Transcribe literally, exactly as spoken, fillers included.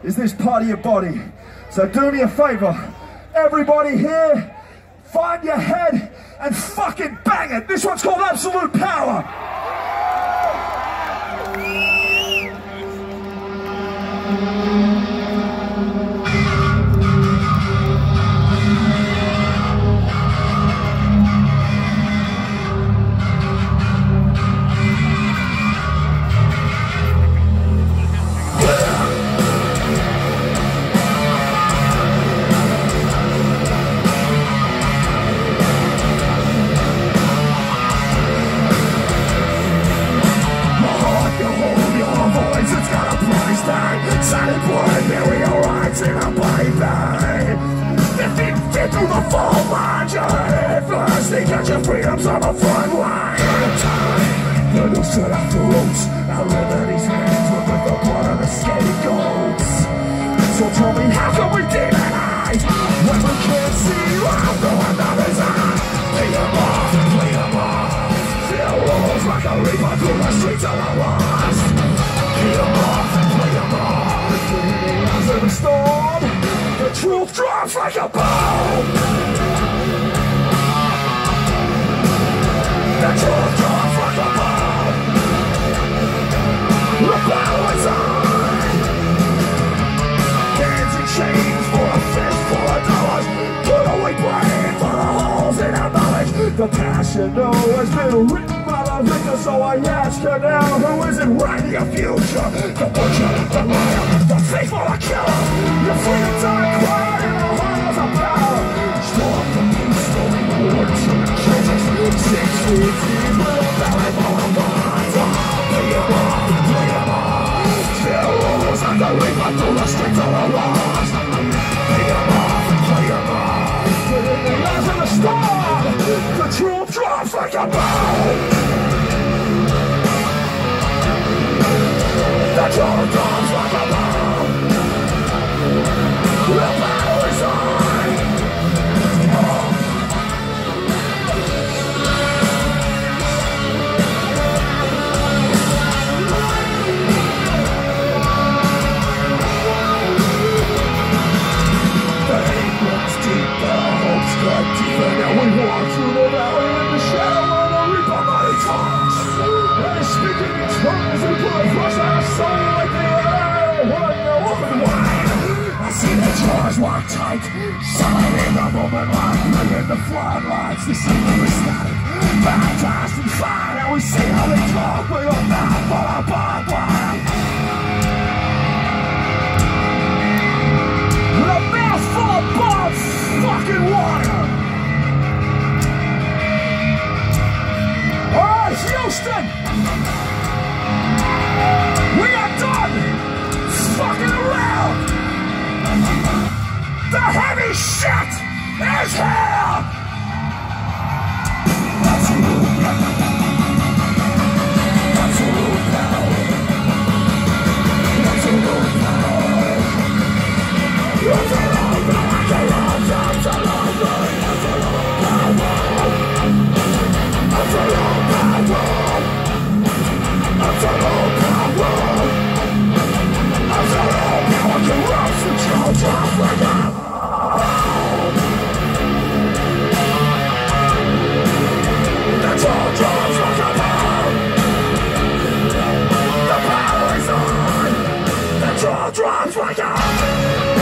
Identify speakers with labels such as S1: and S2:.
S1: is this part of your body. So do me a favor, everybody here, find your head and fucking bang it. This one's called Absolute Power.
S2: Silent blood, burial rights in a baby. Fifteen feet through the fall line, your head first. They got your freedoms on the front line. At a time, the news shut off the roots. Our liberty's hands were with the blood of the scapegoats. So tell me, how can we demonize when we can't see out the another's eye? Play them off, play them off. Feel rolls like a reaper through the streets of the lost. Play them off, play them off. The storm, the truth drops like a bomb. The truth drops like a bomb. The battle is on. Hands in chains for a fist full of dollars. Put away brain for the holes in our knowledge. The passion though has been written by the victor, so I ask you now, who isn't writing your future? The butcher, the liar, the faithful, the killer. Your freedom's on a cry and the halls of power. Storm the moon, slowing the words of the children. Six feet deep with a belly full of bonds. Play them off, play them off. Still rolls on the reaper through the streets of the lost. Play them off, play them off. But in the eyes of the storm, the truth drops like a bomb. The truth drops like a bomb. The battle is on. Oh. The hate runs deep, the hopes cut deeper. Now we walk through the valley in the shadow of the reaper mighty talks. And speaking in tongues and put a flush on our soul like the air. What the open wide. I see the jaws locked tight, silent in the moment light, in the floodlights, the signal is static, baptized in fire, and we see how they talk with a mouth full of barbed wire. With a mouth full of barbed fucking wire. Alright, Houston! We are done fucking around! The heavy shit is here! Absolute power. Absolute power. Absolute power. Absolute Drops like a